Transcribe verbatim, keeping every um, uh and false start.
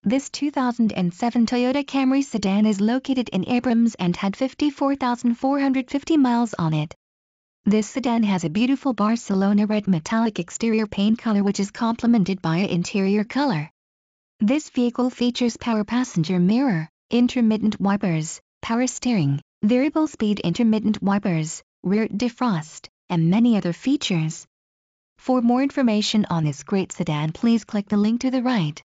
This two thousand seven Toyota Camry sedan is located in Abrams and had fifty-four thousand four hundred fifty miles on it. This sedan has a beautiful Barcelona red metallic exterior paint color which is complemented by an interior color. This vehicle features power passenger mirror, intermittent wipers, power steering, variable speed intermittent wipers, rear defrost, and many other features. For more information on this great sedan, please click the link to the right.